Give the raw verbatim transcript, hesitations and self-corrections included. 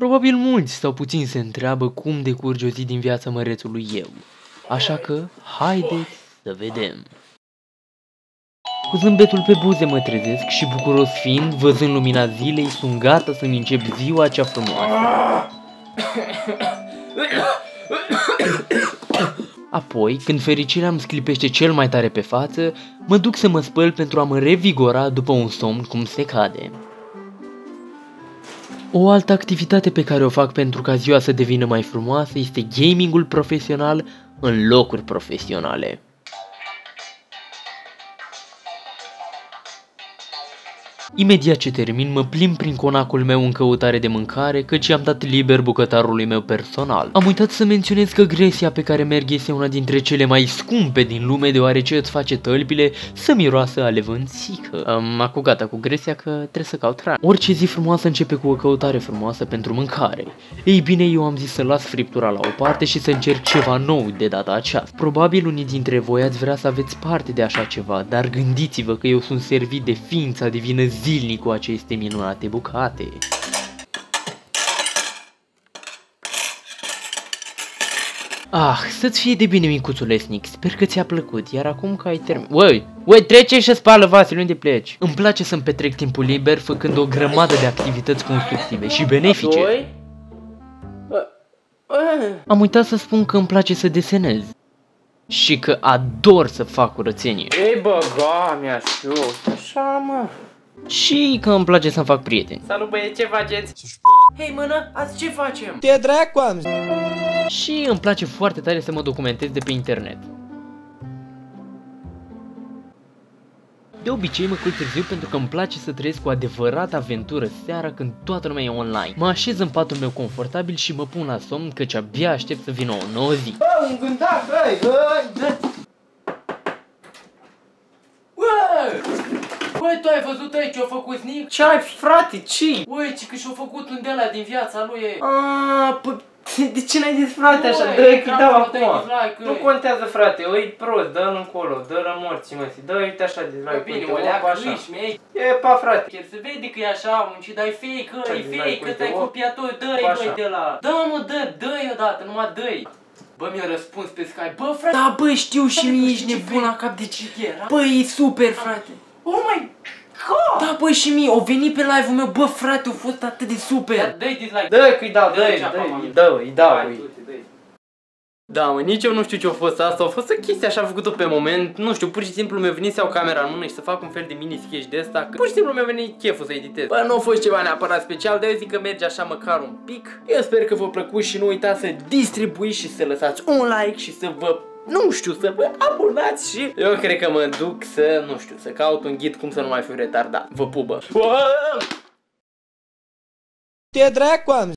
Probabil mulți sau puțin se întreabă cum decurge o zi din viața mărețului eu. Așa că, haideți să vedem. Cu zâmbetul pe buze mă trezesc și bucuros fiind, văzând lumina zilei, sunt gata să-mi încep ziua cea frumoasă. Apoi, când fericirea îmi sclipește cel mai tare pe față, mă duc să mă spăl pentru a mă revigora după un somn cum se cade. O altă activitate pe care o fac pentru ca ziua să devină mai frumoasă este gamingul profesional în locuri profesionale. Imediat ce termin, mă plimb prin conacul meu în căutare de mâncare, căci i-am dat liber bucătarului meu personal. Am uitat să menționez că gresia pe care merg este una dintre cele mai scumpe din lume, deoarece îți face tălpile să miroasă a levânțică. M-a cu gata cu gresia că trebuie să caut hrană. Orice zi frumoasă începe cu o căutare frumoasă pentru mâncare. Ei bine, eu am zis să las friptura la o parte și să încerc ceva nou de data aceasta. Probabil unii dintre voi ați vrea să aveți parte de așa ceva, dar gândiți-vă că eu sunt servit de ființa divină zilnic cu aceste minunate bucate. Ah, să-ți fie de bine, micuțule Snick, sper că ți-a plăcut, iar acum că ai terminat... Uai, uai, trece și spală vasele, unde pleci? Îmi place să-mi petrec timpul liber făcând o grămadă de activități constructive și benefice. Am uitat să spun că îmi place să desenez și că ador să fac curățenie. Ei băga mea știu, așa mă. Și că îmi place să-mi fac prieteni. Salut băieți, ce faceți? Hei mână, azi ce facem? Te dracu am. Și îmi place foarte tare să mă documentez de pe internet. De obicei mă culc târziu pentru că îmi place să trăiesc o adevărată aventură seara când toată lumea e online. Mă așez în patul meu confortabil și mă pun la somn căci abia aștept să vină o nouă zi. Bă, un gândac, băi, băi, băi. Băi, tu ai văzut aici ce-a făcut Snick? Ce ai, frate, ce? Băi, ce că și-a făcut un de-ala din viața lui e. Aaaa, păi, de ce n-ai zis frate așa? Dă-i că-i dau acum. Nu contează frate, ăi prost, dă-l încolo, dă-l morții măsii, dă-i uite așa de like. Bine, o leacă își, mei. E, pa frate. Chiar se vede că e așa, muncii, dai fake, ăi, fake, că te-ai copiat tu, dă-i, băi, de la. Dă, mă, dă, dă-i odată, numai dă-i. Bă, mi-a răspuns pe Skype, bă, frate. Da, bă, știu și mie, ești nebun la cap de ce era. Bă, e super, frate. Oh my god! Da, băi, și mie, au venit pe live-ul meu, bă, frate, a fost atât de super. Dă-i dislike. Dă-i că-i dau, dă-i, dă-i, dă-i, dă-i. Da, mă, nici eu nu știu ce a fost asta, a fost o chestie așa făcută pe moment, nu știu, pur și simplu mi-a venit să iau camera în mână și să fac un fel de mini sketch de ăsta, că pur și simplu mi-a venit cheful să editez. Bă, nu a fost ceva neapărat special, dar eu zic că merge așa măcar un pic. Eu sper că v-a plăcut și nu uitați să distribuiți și să lăsați un like și să vă... nu știu, să vă abonați și eu cred că mă duc să, nu știu, să caut un ghid cum să nu mai fiu retardat. Vă pupă! Te dracu am.